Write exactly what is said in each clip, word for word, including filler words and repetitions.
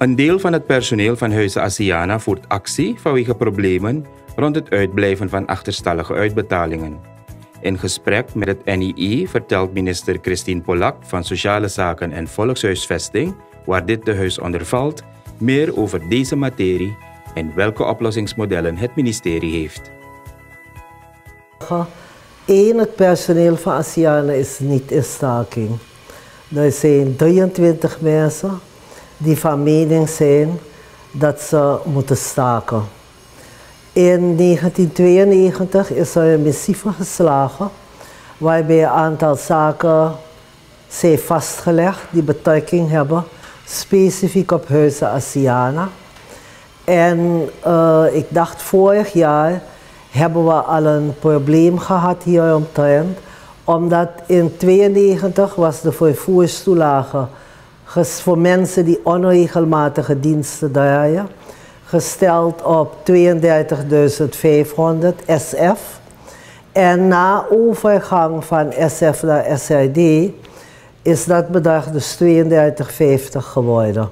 Een deel van het personeel van Huizen Asiana voert actie vanwege problemen rond het uitblijven van achterstallige uitbetalingen. In gesprek met het N I I vertelt minister Christine Polak van Sociale Zaken en Volkshuisvesting, waar dit tehuis onder valt, meer over deze materie en welke oplossingsmodellen het ministerie heeft. Eén, het personeel van Asiana is niet in staking. Er zijn drieëntwintig mensen die van mening zijn dat ze moeten staken. In negentien tweeënnegentig is er een missieve geslagen waarbij een aantal zaken zijn vastgelegd die betrekking hebben specifiek op Huizen Asiana. En uh, ik dacht vorig jaar hebben we al een probleem gehad hieromtrent, omdat in tweeënnegentig was de vervoerstoelage voor mensen die onregelmatige diensten draaien gesteld op tweeëndertigduizend vijfhonderd S F. En na overgang van S F naar S R D is dat bedrag dus tweeëndertig vijftig geworden.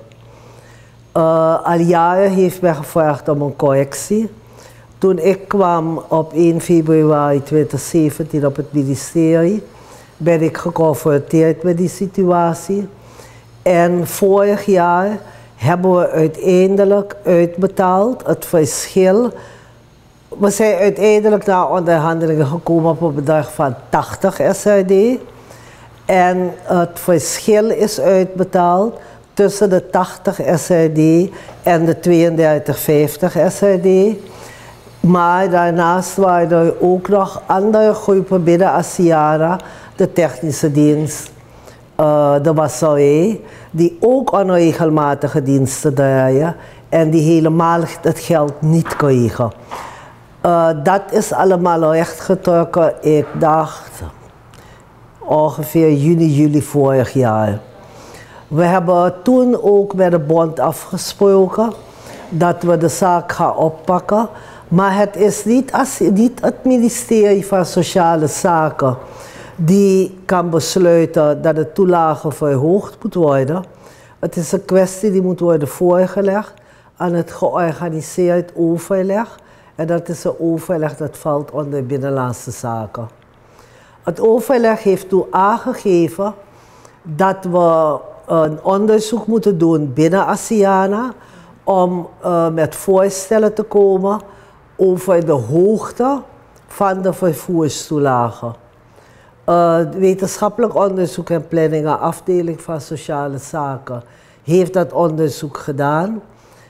Uh, al jaren heeft men gevraagd om een correctie. Toen ik kwam op één februari twintig zeventien op het ministerie, ben ik geconfronteerd met die situatie. En vorig jaar hebben we uiteindelijk uitbetaald het verschil. We zijn uiteindelijk na onderhandelingen gekomen op een bedrag van tachtig S R D. En het verschil is uitbetaald tussen de tachtig S R D en de tweeëndertig vijftig S R D. Maar daarnaast waren er ook nog andere groepen binnen Asiana, de technische dienst, uh, de wasserij, die ook onregelmatige diensten draaien en die helemaal het geld niet kregen. Uh, dat is allemaal rechtgetrokken, ik dacht, ongeveer juni, juli vorig jaar. We hebben toen ook met de bond afgesproken dat we de zaak gaan oppakken. Maar het is niet, als, niet het ministerie van Sociale Zaken die kan besluiten dat de toelage verhoogd moet worden. Het is een kwestie die moet worden voorgelegd aan het georganiseerd overleg. En dat is een overleg dat valt onder Binnenlandse Zaken. Het overleg heeft toen aangegeven dat we een onderzoek moeten doen binnen Asiana om uh, met voorstellen te komen over de hoogte van de vervoerstoelage. Uh, wetenschappelijk onderzoek en planning, een afdeling van Sociale Zaken, heeft dat onderzoek gedaan.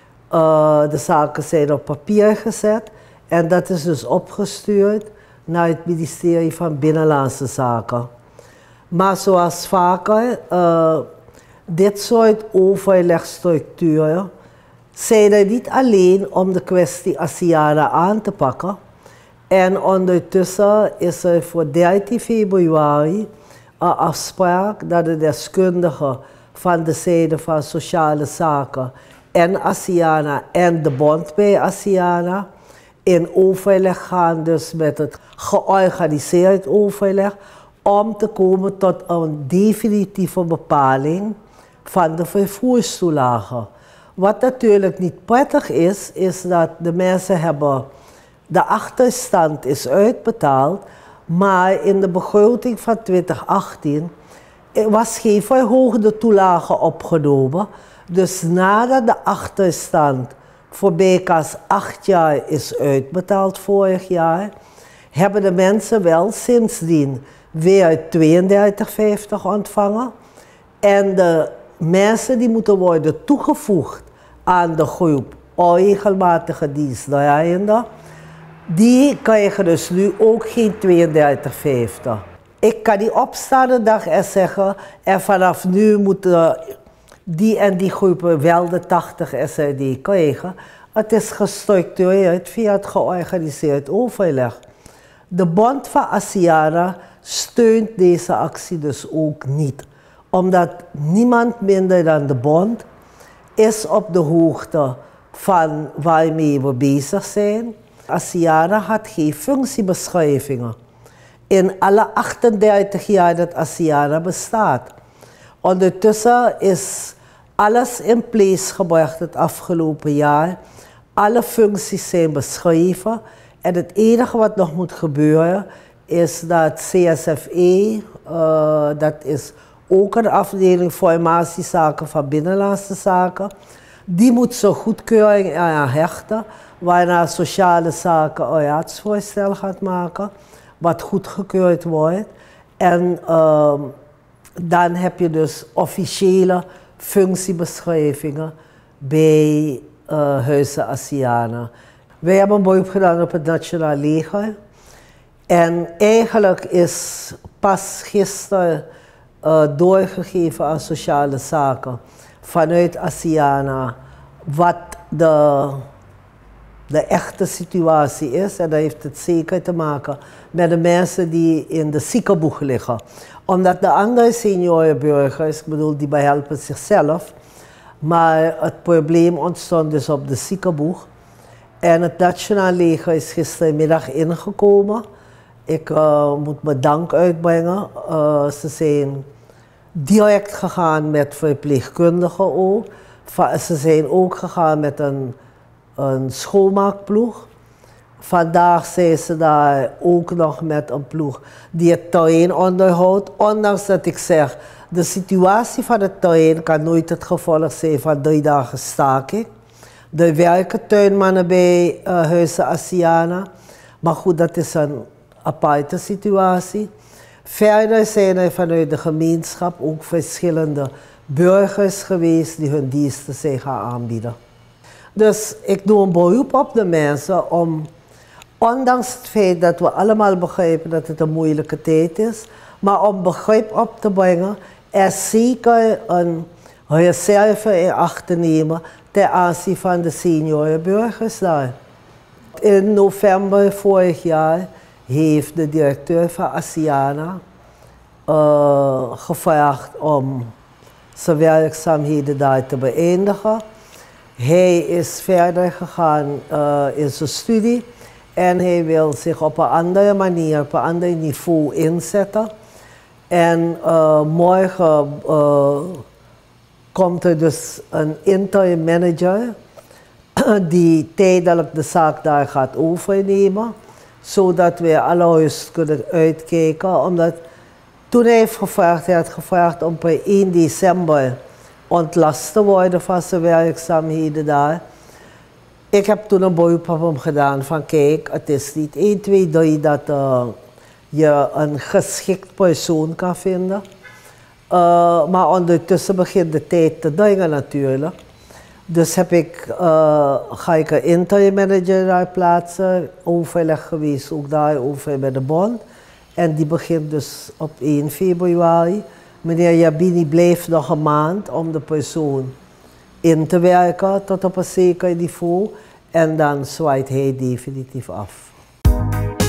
Uh, de zaken zijn op papier gezet en dat is dus opgestuurd naar het ministerie van Binnenlandse Zaken. Maar zoals vaker, uh, dit soort overlegstructuren zijn er niet alleen om de kwestie Asiana aan te pakken. En ondertussen is er voor dertien februari een afspraak dat de deskundigen van de zijde van Sociale Zaken en Asiana en de bond bij Asiana in overleg gaan, dus met het georganiseerd overleg, om te komen tot een definitieve bepaling van de vervoerstoelage. Wat natuurlijk niet prettig is, is dat de mensen hebben, de achterstand is uitbetaald, maar in de begroting van twintig achttien was geen verhoogde toelage opgenomen. Dus nadat de achterstand voor bijkas acht jaar is uitbetaald vorig jaar, hebben de mensen wel sindsdien weer tweeëndertig vijftig ontvangen. En de mensen die moeten worden toegevoegd aan de groep onregelmatige dienstdraaienden, die krijgen dus nu ook geen tweeëndertig vijftig. Ik kan niet opstaan de dag en zeggen, en vanaf nu moeten die en die groepen wel de tachtig S R D krijgen. Het is gestructureerd via het georganiseerd overleg. De bond van Asiana steunt deze actie dus ook niet, omdat niemand minder dan de bond is op de hoogte van waarmee we bezig zijn. Asiana had geen functiebeschrijvingen in alle achtendertig jaar dat Asiana bestaat. Ondertussen is alles in place gebracht het afgelopen jaar. Alle functies zijn beschreven. En het enige wat nog moet gebeuren is dat C S F E, uh, dat is ook een afdeling formatiezaken van Binnenlandse Zaken, die moet zo goedkeuring aan hechten, waarna sociale zaken een raadsvoorstel gaat maken, wat goedgekeurd wordt. En uh, dan heb je dus officiële functiebeschrijvingen bij uh, Huizen Asiana. Wij hebben een beroep gedaan op het Nationaal Leger. En eigenlijk is pas gisteren uh, doorgegeven aan sociale zaken vanuit Asiana wat de, de echte situatie is. En dat heeft het zeker te maken met de mensen die in de ziekenboeg liggen. Omdat de andere seniorenburgers, ik bedoel, die behelpen zichzelf. Maar het probleem ontstond dus op de ziekenboeg. En het Nationaal Leger is gistermiddag ingekomen. Ik uh, moet mijn dank uitbrengen. Uh, ze zijn direct gegaan met verpleegkundigen ook. Ze zijn ook gegaan met een, een schoonmaakploeg. Vandaag zijn ze daar ook nog met een ploeg die het terrein onderhoudt. Ondanks dat ik zeg, de situatie van het terrein kan nooit het gevolg zijn van drie dagen staking. Er werken tuinmannen bij uh, Huizen Asiana. Maar goed, dat is een aparte situatie. Verder zijn er vanuit de gemeenschap ook verschillende burgers geweest die hun diensten zijn gaan aanbieden. Dus ik doe een beroep op de mensen om, ondanks het feit dat we allemaal begrijpen dat het een moeilijke tijd is, maar om begrip op te brengen, er zeker een reserve in acht te nemen ten aanzien van de seniorenburgers daar. In november vorig jaar heeft de directeur van Asiana uh, gevraagd om zijn werkzaamheden daar te beëindigen. Hij is verder gegaan uh, in zijn studie en hij wil zich op een andere manier, op een ander niveau inzetten. En uh, morgen uh, komt er dus een interim manager die tijdelijk de zaak daar gaat overnemen, zodat we alle rust kunnen uitkijken. Omdat toen hij heeft gevraagd, hij had gevraagd om per één december ontlast te worden van zijn werkzaamheden daar. Ik heb toen een beroep op hem gedaan van kijk, het is niet één, twee, drie dat uh, je een geschikt persoon kan vinden. Uh, maar ondertussen begint de tijd te dringen natuurlijk. Dus heb ik, uh, ga ik een interim manager daar plaatsen, overleg geweest ook daarover met de bond. En die begint dus op één februari. Meneer Jabini blijft nog een maand om de persoon in te werken tot op een zeker niveau. En dan zwaait hij definitief af.